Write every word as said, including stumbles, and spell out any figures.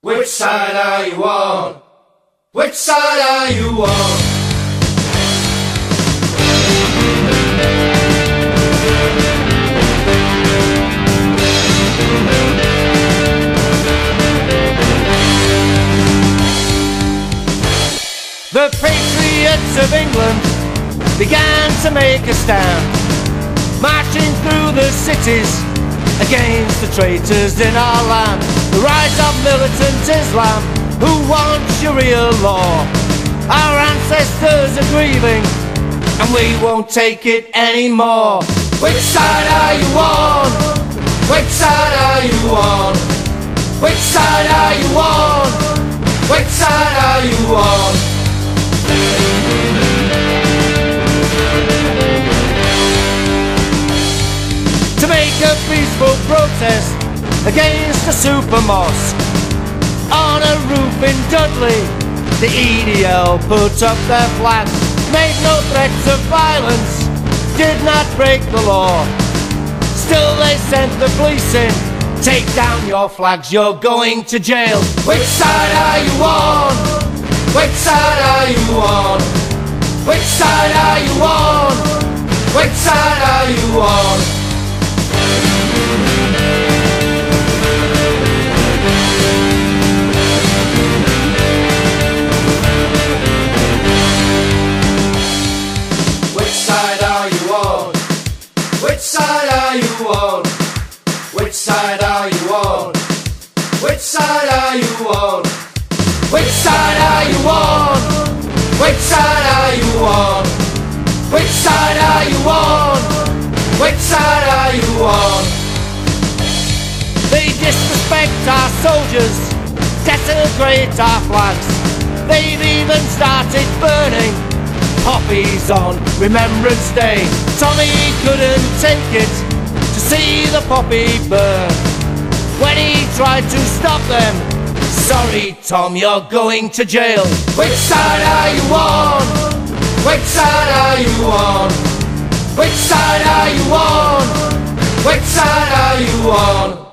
Which side are you on? Which side are you on? The patriots of England began to make a stand, marching through the cities against the traitors in our land. The rise of militant Islam, who want Sharia law. Our ancestors are grieving, and we won't take it anymore. Which side are you on? Which side are you on? Which side are you on? Which side are you on? To make a peaceful protest against the super mosque, on a roof in Dudley, the E D L put up their flags, made no threats of violence, did not break the law. Still they sent the police in, take down your flags, you're going to jail. Which side are you on? Which side are you on? Which side are you on? Which side are you on? Which side are you on? Which side are you on? Which side are you on? Which side are you on? Which side are you on? Which side are you on? Which side are you on? Which side are you on? They disrespect our soldiers, desecrate our flags. They've even started burning poppies on Remembrance Day. Tommy couldn't take it to see the poppy burn. When he tried to stop them, sorry Tom, you're going to jail. Which side are you on? Which side are you on? Which side are you on? Which side are you on?